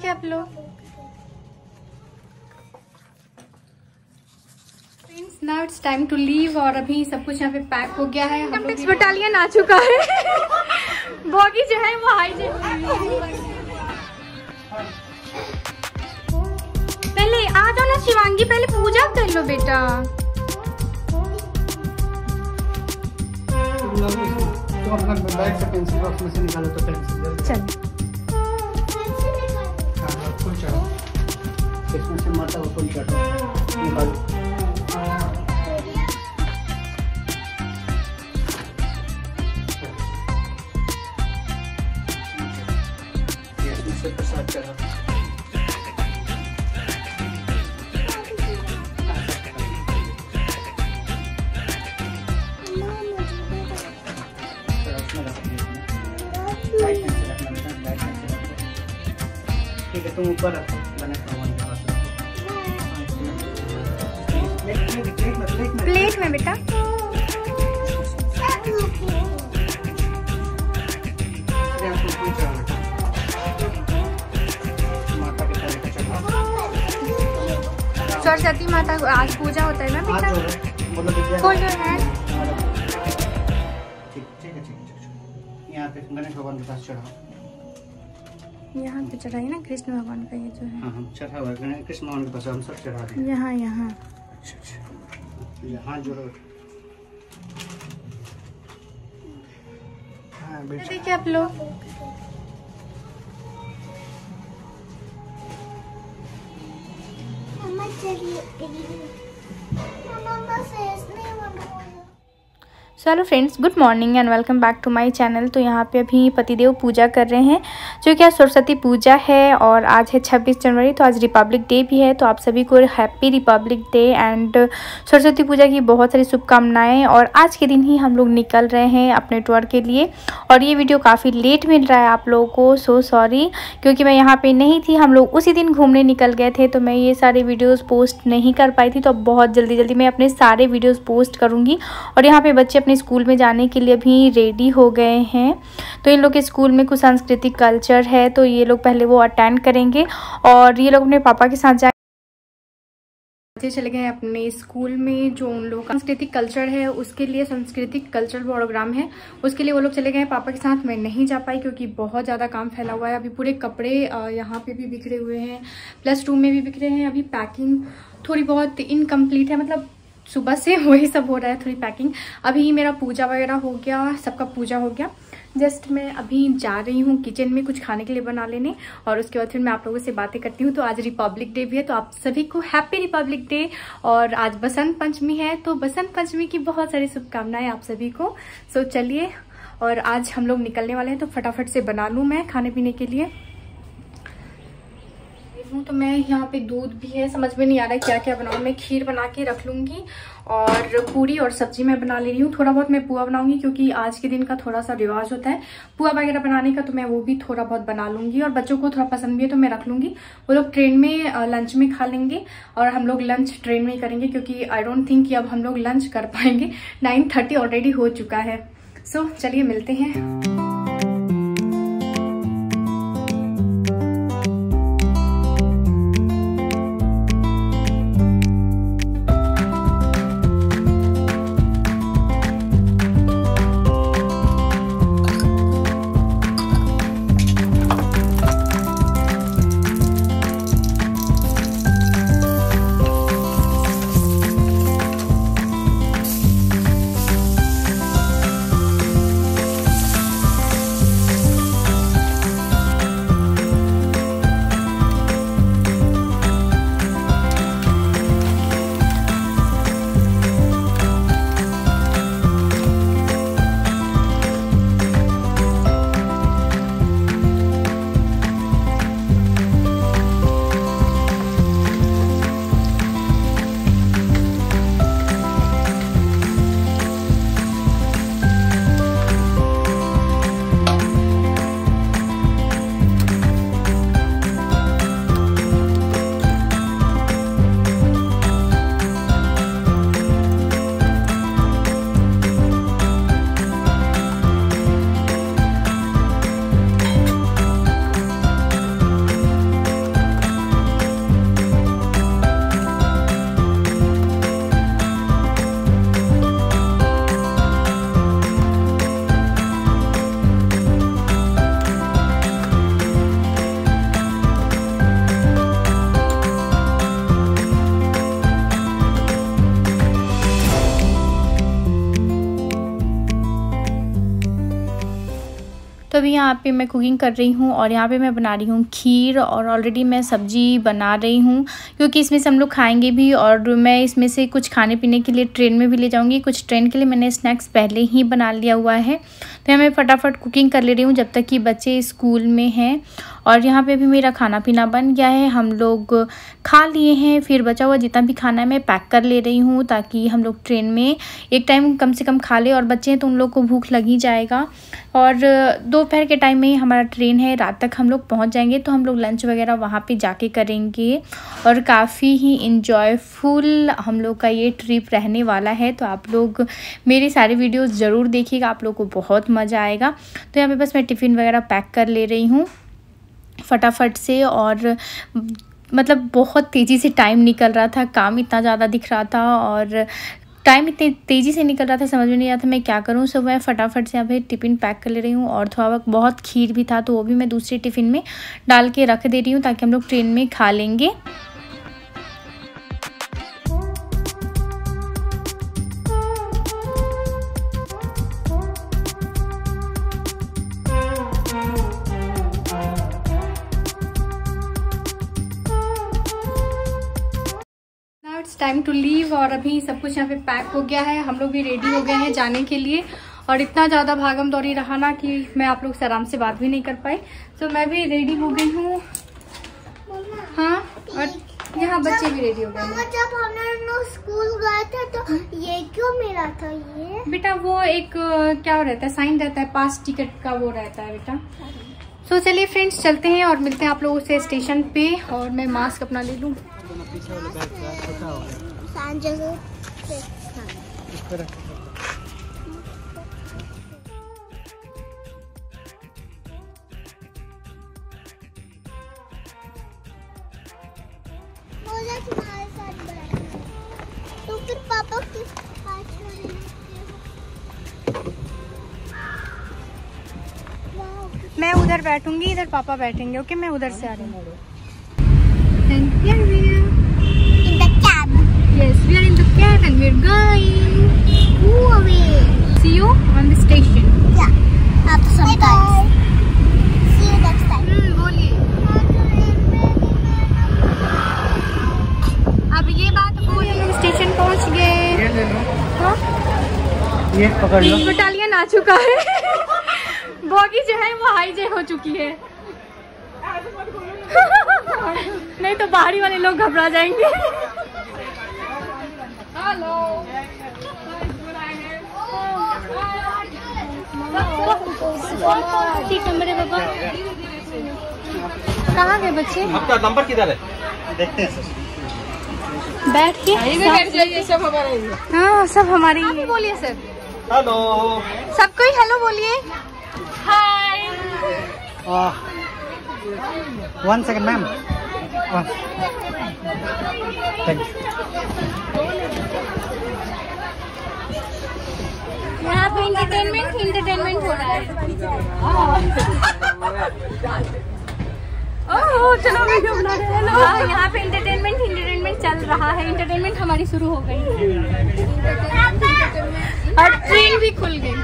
देखिए आप लोग। Now it's time to leave और अभी सब कुछ यहाँ पे पैक हो गया है। हम लोग बटालियन आ चुका है। बॉगी जो है वो हाई पहले आ जाओ ना शिवांगी, पहले पूजा कर लो बेटा। तो अपना बैग से पेंसिल बॉक्स में से निकालो तो पेंसिल चल फुल चढ़ो, इसमें से माता को फुल चढ़ो निकालो। इसमें से प्रसाद चढ़ो। ठीक है, तुम ऊपर रखो, प्लेट में बेटा। सरस्वती माता को आज पूजा होता है ना बेटा। खोल दो है। ठीक है, यहाँ पे गणेश भगवान के पास चढ़ाओ। यहाँ पे चढ़ाइए ना कृष्ण भगवान का ये जो है। हाँ, हम चढ़ा हुआ है कृष्ण भगवान के पास, हम सब चढ़ा रहे हैं। यहाँ यहाँ जोड़ो। हाँ, देखिए आप लोग। So hello friends, good morning and welcome back to my channel. तो यहाँ पे अभी पतिदेव पूजा कर रहे हैं, जो कि आज सरस्वती पूजा है और आज है 26 जनवरी। तो आज रिपब्लिक डे भी है, तो आप सभी को happy republic day and Saraswati Puja की बहुत सारी शुभकामनाएं। और आज के दिन ही हम लोग निकल रहे हैं अपने टूर के लिए, और ये वीडियो काफ़ी लेट मिल रहा है आप लोगों को, सो सॉरी, क्योंकि मैं यहाँ पर नहीं थी। हम लोग उसी दिन घूमने निकल गए थे, तो मैं ये सारे वीडियोज़ पोस्ट नहीं कर पाई थी। तो अब बहुत जल्दी मैं अपने सारे वीडियोज़ पोस्ट करूँगी। और यहाँ पर बच्चे अपने स्कूल में जाने के लिए भी रेडी हो गए हैं। तो इन लोग के स्कूल में कुछ सांस्कृतिक कल्चर है, तो ये लोग पहले वो अटेंड करेंगे और ये लोग अपने पापा के साथ चले गए अपने स्कूल में। जो उन लोग सांस्कृतिक कल्चर है उसके लिए, सांस्कृतिक कल्चर प्रोग्राम है उसके लिए वो लोग चले गए पापा के साथ। मैं नहीं जा पाई क्योंकि बहुत ज़्यादा काम फैला हुआ है। अभी पूरे कपड़े यहाँ पे भी बिखरे हुए हैं, प्लस रूम में भी बिखरे हैं। अभी पैकिंग थोड़ी बहुत इनकम्प्लीट है, मतलब सुबह से वही सब हो रहा है, थोड़ी पैकिंग। अभी मेरा पूजा वगैरह हो गया, सबका पूजा हो गया। जस्ट मैं अभी जा रही हूँ किचन में कुछ खाने के लिए बना लेने, और उसके बाद फिर मैं आप लोगों से बातें करती हूँ। तो आज रिपब्लिक डे भी है, तो आप सभी को हैप्पी रिपब्लिक डे। और आज बसंत पंचमी है, तो बसंत पंचमी की बहुत सारी शुभकामनाएं आप सभी को। सो चलिए, और आज हम लोग निकलने वाले हैं, तो फटाफट से बना लूँ मैं खाने पीने के लिए। तो मैं यहाँ पे दूध भी है, समझ में नहीं आ रहा है क्या क्या बनाऊँ। मैं खीर बना के रख लूँगी और पूरी और सब्जी मैं बना ले रही हूँ। थोड़ा बहुत मैं पुआ बनाऊंगी क्योंकि आज के दिन का थोड़ा सा रिवाज होता है पुआ वगैरह बनाने का, तो मैं वो भी थोड़ा बहुत बना लूँगी। और बच्चों को थोड़ा पसंद भी है तो मैं रख लूँगी। वो लोग ट्रेन में लंच में खा लेंगे और हम लोग लंच ट्रेन में ही करेंगे, क्योंकि आई डोंट थिंक कि अब हम लोग लंच कर पाएंगे। 9:30 ऑलरेडी हो चुका है। सो चलिए मिलते हैं। तो अभी यहाँ पे मैं कुकिंग कर रही हूँ और यहाँ पे मैं बना रही हूँ खीर और ऑलरेडी मैं सब्जी बना रही हूँ क्योंकि इसमें से हम लोग खाएंगे भी और मैं इसमें से कुछ खाने पीने के लिए ट्रेन में भी ले जाऊँगी। कुछ ट्रेन के लिए मैंने स्नैक्स पहले ही बना लिया हुआ है, तो मैं फटाफट कुकिंग कर ले रही हूँ जब तक कि बच्चे स्कूल में हैं। और यहाँ पे भी मेरा खाना पीना बन गया है, हम लोग खा लिए हैं। फिर बचा हुआ जितना भी खाना है मैं पैक कर ले रही हूँ ताकि हम लोग ट्रेन में एक टाइम कम से कम खा ले, और बच्चे हैं तो उन लोग को भूख लग ही जाएगा। और दोपहर के टाइम में ही हमारा ट्रेन है, रात तक हम लोग पहुँच जाएंगे, तो हम लोग लंच वगैरह वहाँ पे जाके करेंगे। और काफ़ी ही इंजॉयफुल हम लोग का ये ट्रिप रहने वाला है, तो आप लोग मेरी सारी वीडियोस ज़रूर देखिएगा, आप लोग को बहुत मज़ा आएगा। तो यहाँ पे बस मैं टिफ़िन वगैरह पैक कर ले रही हूँ फटाफट से। और मतलब बहुत तेज़ी से टाइम निकल रहा था, काम इतना ज़्यादा दिख रहा था और टाइम इतनी तेज़ी से निकल रहा था, समझ में नहीं आता मैं क्या करूं। सो मैं फटाफट से यहाँ पे टिफ़िन पैक कर ले रही हूँ। और थोड़ा बहुत खीर भी था तो वो भी मैं दूसरे टिफ़िन में डाल के रख दे रही हूँ ताकि हम लोग ट्रेन में खा लेंगे। इट्स टाइम टू लीव और अभी सब कुछ यहाँ पे पैक हो गया है, हम लोग भी रेडी हो गए हैं जाने के लिए। और इतना ज़्यादा भागम दौड़ी रहा ना कि मैं आप लोग से आराम से बात भी नहीं कर पाई। तो मैं भी रेडी हो गई हूँ। हाँ, और यहाँ बच्चे भी रेडी हो गए हैं। जब हम लोग स्कूल गए थे तो ये क्यों मिला था? ये बेटा वो एक क्या रहता है, साइन रहता है, पास टिकट का वो रहता है बेटा। तो चलिए फ्रेंड्स चलते हैं और मिलते हैं आप लोगों से स्टेशन पे। और मैं मास्क अपना ले लूँ। तो फिर पापा की मैं उधर बैठूंगी, इधर पापा बैठेंगे। ओके, मैं उधर से आ रही हूँ। in the cab. Yes, we are in the cab and we are going. Go away. See you on the station. Yeah. Up sometimes. See you next time. बोलिए। अब ये बात बोलिए। हम स्टेशन पहुँच गए। हाँ? ये पकड़ लो। बटालियन आ चुका है। बॉगी जो है वो हाईजे हो चुकी है। नहीं तो बाहरी वाले लोग घबरा जाएंगे। हेलो, सीट नंबर है बाबा। कहाँ गए बच्चे? आपका नंबर किधर है? देखते हैं सर। बैठ के बैठ जाइए, सब हमारे ही है। हाँ, सब हमारे ही हैं। बोलिए सर। हेलो। सबको ही हेलो बोलिए। हाय। 1 second ma'am. यहाँ पे इंटरटेनमेंट हो रहा है। ओह चलो वीडियो बना रहे हैं। हाँ, यहाँ पे इंटरटेनमेंट चल रहा है। इंटरटेनमेंट हमारी शुरू हो गई और ट्रेन भी खुल गई।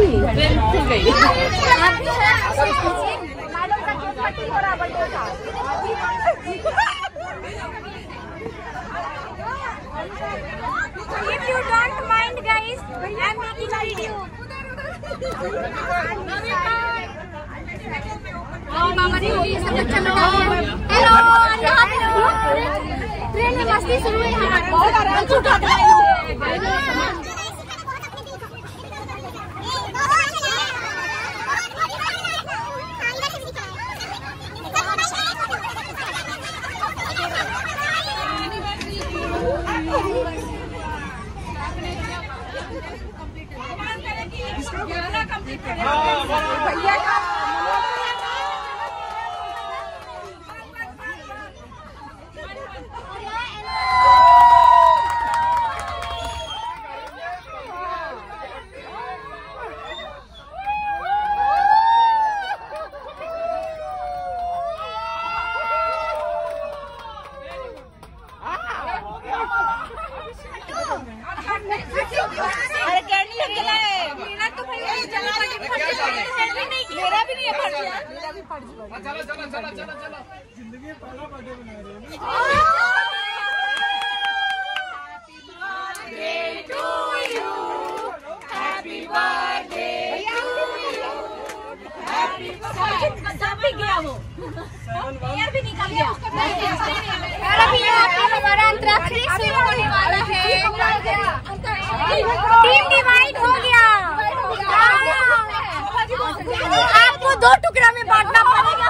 If you don't mind guys, I am making a video. Hello, train में मस्ती शुरू है। हमारा अंतराक्षरी शुरू होने वाला है। टीम डिवाइड हो गया। आपको 2 टुकड़ा में बांटना पड़ेगा।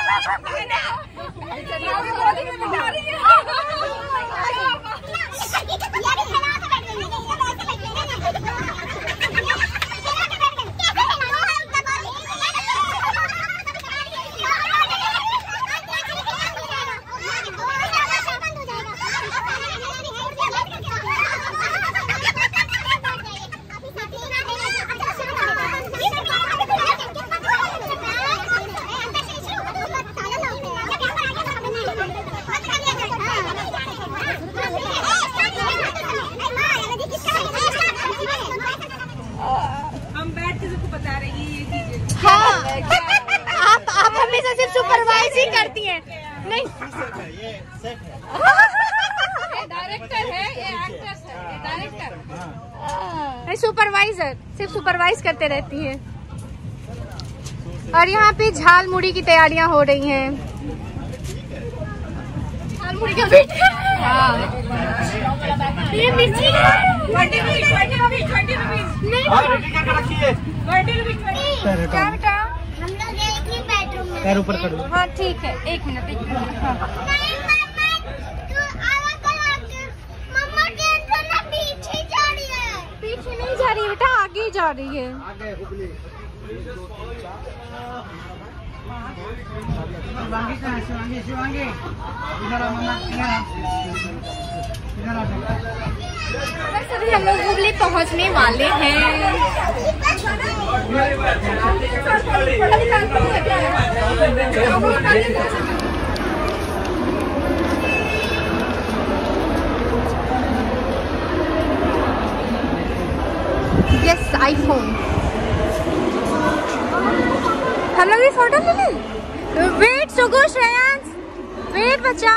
आप हमेशा सिर्फ सुपरवाइज ही करती हैं। नहीं, ये सेट है। ये डायरेक्टर है, ये एक्ट्रेस है, ये डायरेक्टर। नहीं, सुपरवाइजर सिर्फ सुपरवाइज करते रहती हैं। और यहाँ पे झाल मुड़ी की तैयारियां हो रही हैं। झाल मुड़ी का वेट। हाँ, ये मिर्ची है। 20 रुपीज। नहीं, क्या बेटा? हम लोग एक ही बेडरूम में पैर ऊपर कर लो। हाँ ठीक है, 1 मिनट। हाँ। मम्मा टेंशन ना पीछे जा रही है। पीछे नहीं जा रही बेटा, आगे जा रही है। शिवांगी इधर आ मम्मा, इधर आ बेटा। बस अभी हम लोग हुबली पहुँचने वाले हैं। Yes, iPhone. हम लोग भी फोटो ले लें। वेट सुगो श्रेयांश, वेट बच्चा।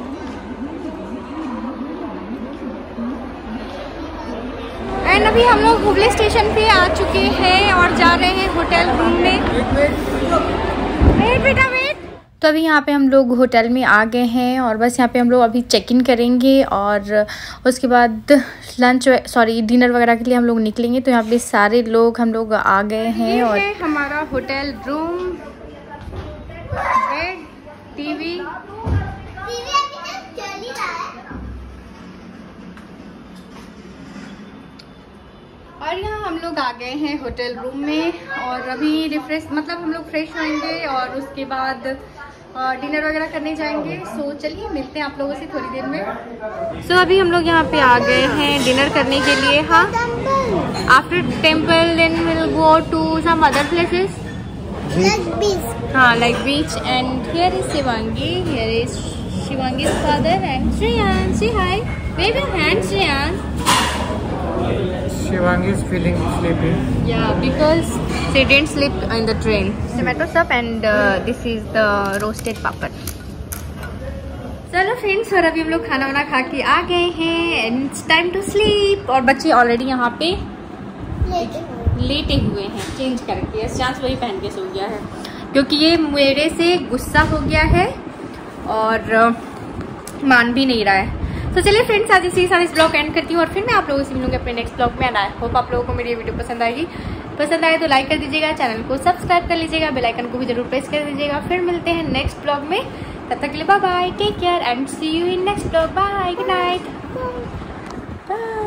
एंड अभी हम लोग हुबली स्टेशन पे आ चुके हैं और जा रहे हैं होटल रूम में। वेट बेटा वेट। तो अभी यहाँ पे हम लोग होटल में आ गए हैं और बस यहाँ पे हम लोग अभी चेक इन करेंगे और उसके बाद डिनर वगैरह के लिए हम लोग निकलेंगे। तो यहाँ पे सारे लोग हम लोग आ गए हैं और ये हमारा होटल रूम, बेड, टीवी। और यहाँ हम लोग आ गए हैं होटल रूम में और अभी हम लोग फ्रेश होंगे और उसके बाद डिनर वगैरह करने जाएंगे। सो चलिए मिलते हैं आप लोगों से थोड़ी देर में। सो अभी हम लोग यहाँ पे आ गए हैं डिनर करने के लिए। हाँ, after temple then will go to some other places. हाँ, like beach. And here is Shivangi. Here is Shivangi's father and Shreyan. Say hi. Wave your hand, Shreyan. Shivangi is feeling sleepy. Yeah, because she didn't sleep in the train. Tomato soup and this is the roasted papad. चलो friends, और अभी हम लोग खाना वाना खा के आ गए हैं and it's time to sleep. और बच्चे ऑलरेडी यहाँ पे लेटे हुए हैं चेंज करके। चांस वही पहन के सो गया है क्योंकि ये मेरे से गुस्सा हो गया है और मान भी नहीं रहा है। तो चलिए फ्रेंड्स, आज इसी साथ इस ब्लॉग एंड करती हूँ और फिर मैं आप लोगों से मिलूंगी अपने नेक्स्ट ब्लॉग में। एंड आई होप आप लोगों को मेरी वीडियो पसंद आएगी। पसंद आए तो लाइक कर दीजिएगा, चैनल को सब्सक्राइब कर लीजिएगा, बेल आइकन को भी जरूर प्रेस कर दीजिएगा। फिर मिलते हैं नेक्स्ट ब्लॉग में, तब तक के लिए bye bye, take care and see you in next blog. Bye, good night, bye.